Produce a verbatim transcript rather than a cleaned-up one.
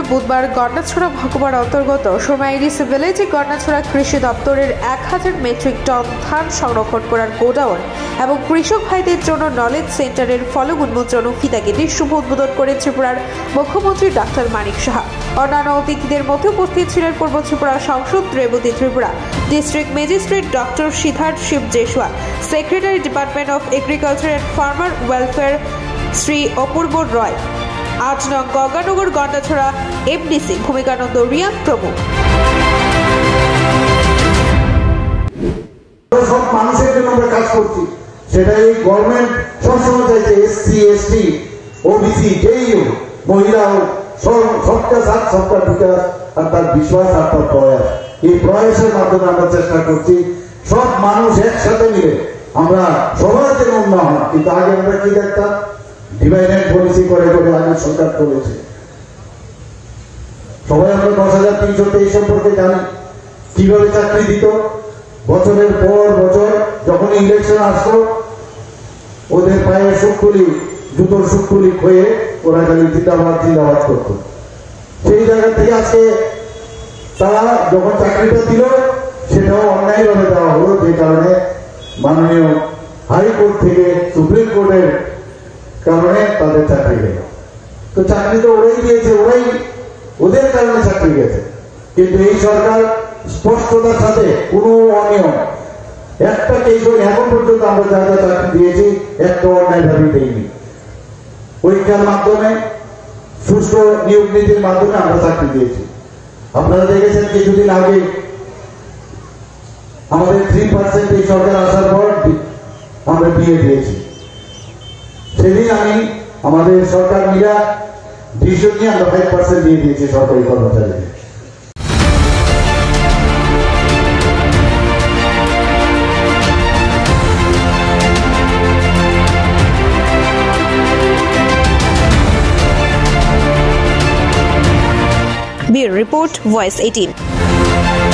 বুধবার গন্ডাছড়া মহকুমার অন্তর্গত সোমাইরিস ভিলেজে গন্ডাছড়া কৃষি দপ্তরের এক হাজার মেট্রিক টন ধান সংরক্ষণ করার গোডাউন এবং কৃষক ভাইদের জন্য নলেজ সেন্টারের ফলক উন্মোচন ও ফিতা কেটে শুভ উদ্বোধন করেন ত্রিপুরার মুখ্যমন্ত্রী ডক্টর মানিক সাহা। অন্যান্য অতিথিদের মধ্যে উপস্থিত ছিলেন পূর্ব ত্রিপুরা সাংসদ Rebati Tripura, district magistrate doctor Siddharth Shiv Jaiswal, secretary department of agriculture and farmer welfare Shri Apurba Roy, আজ নং গঙ্গানগর গন্ডাছড়া এমডিসি ভূমিকানন্দ রিয়াং প্রমুখ। সব মানুষের জন্য আমরা কাজ করছি, সেটা এই গভর্নমেন্ট সবসময় চাইছে এসসি এসটি ওবিসি যেই হোক, মহিলা হোক, সবটা সাথ সবটা বিকাশ আর তার বিশ্বাস আর তার প্রয়াস, এই প্রয়াসের মাধ্যমে আমরা চেষ্টা করছি সব মানুষ একসাথে মিলে আমরা সবার জন্য উন্নয়ন। কিন্তু আগে আমরা কি দেখতাম, ডিভাইডেড পলিসি করে করে আগে সরকার করেছে। সবাই আমরা দশ হাজার তিনশো তেইশ সম্পর্কে জানি, কিভাবে চাকরি দিত। বছরের পর বছর যখন ইলেকশন আসতো, ওদের পায়ের সুখকুলি জুতোর সুখকুলি হয়ে ওরা খালি জিন্দাবাদ জিন্দাবাদ করত। সেই জায়গা থেকে আজকে তারা যখন চাকরিটা দিল, সেটাও অন্যায় ভাবে দেওয়া হলো, যে কারণে মাননীয় হাইকোর্ট থেকে সুপ্রিম কোর্টের কারণে তাদের চাকরি গেল। তো চাকরি তো ওরাই দিয়েছে, ওরাই ওদের কারণে চাকরি গেছে। কিন্তু এই সরকার স্পষ্টতার সাথে কোনো অনিয়ম একটা কেস এখন পর্যন্ত আমরা যা যা চাকরি দিয়েছি একটা অন্যায় ভাবে দেয়নি। পরীক্ষার মাধ্যমে সুষ্ঠু নিয়োগ নীতির মাধ্যমে আমরা চাকরি দিয়েছি। আপনারা দেখেছেন কিছুদিন আগে আমাদের থ্রি পার্সেন্ট এই সরকার আসার পর আমরা বিয়ে দিয়েছি। সেদিন আমি আমাদের সরকার মিলা ডিসিশন নিয়ে আমরা ফাইভ পার্সেন্ট দিয়ে দিয়েছি সরকারি কর্মচারীদের। Bureau Report, Voice eighteen.